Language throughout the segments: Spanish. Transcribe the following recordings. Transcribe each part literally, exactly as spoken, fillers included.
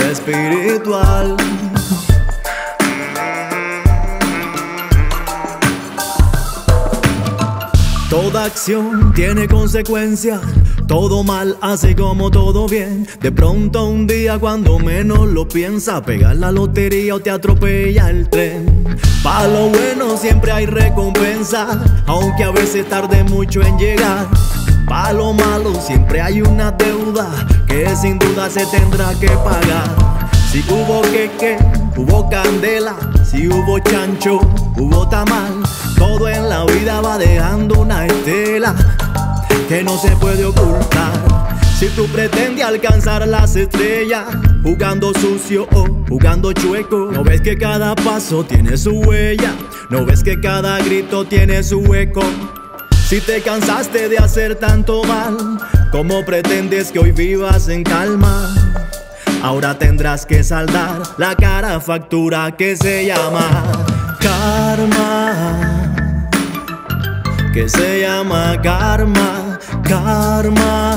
espiritual. Toda acción tiene consecuencias, todo mal hace como todo bien. De pronto un día cuando menos lo piensas, pegar la lotería o te atropella el tren. Pa' lo bueno siempre hay recompensa, aunque a veces tarde mucho en llegar. Pa' lo malo siempre hay una deuda que sin duda se tendrá que pagar. Si hubo queque, hubo candela, si hubo chancho, hubo tamal. Todo en la vida va dejando una estela que no se puede ocultar. Si tú pretendes alcanzar las estrellas jugando sucio o jugando chueco, no ves que cada paso tiene su huella, no ves que cada grito tiene su eco. Si te cansaste de hacer tanto mal, ¿cómo pretendes que hoy vivas en calma? Ahora tendrás que saldar la cara factura que se llama karma, que se llama karma, karma,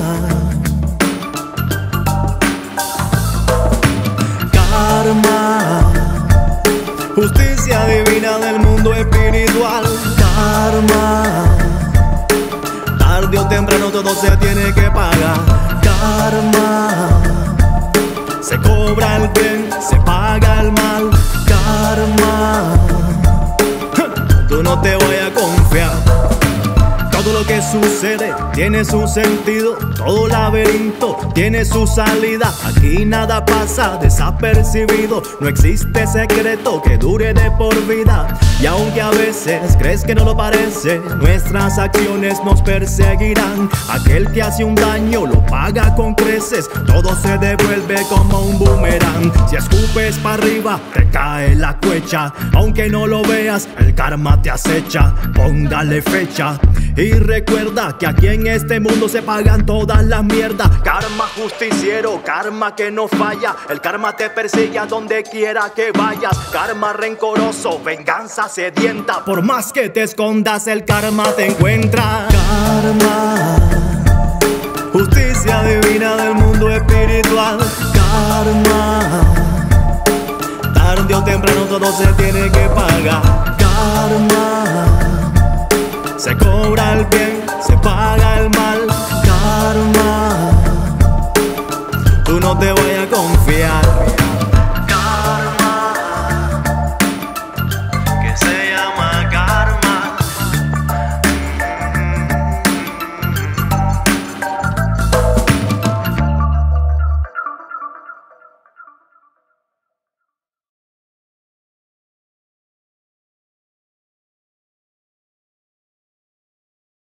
karma, justicia divina del mundo espiritual. Karma, tarde o temprano todo se tiene que pagar. Karma, se cobra el bien, se paga el mal. Karma, tú no te vayas a confiar. Todo lo que sucede tiene su sentido, todo laberinto tiene su salida. Aquí nada pasa desapercibido, no existe secreto que dure de por vida. Y aunque a veces crees que no lo parece, nuestras acciones nos perseguirán. Aquel que hace un daño lo paga con creces, todo se devuelve como un boomerang. Si escupes para arriba te cae la cuecha, aunque no lo veas el karma te acecha. Póngale fecha y recuerda que aquí en este mundo se pagan todas las mierdas. Karma justiciero, karma que no falla. El karma te persigue a donde quiera que vayas. Karma rencoroso, venganza sedienta. Por más que te escondas, el karma te encuentra. Karma, justicia divina del mundo espiritual. Karma, tarde o temprano todo se tiene que pagar. Karma, se cobra el bien, se paga el mal. Karma,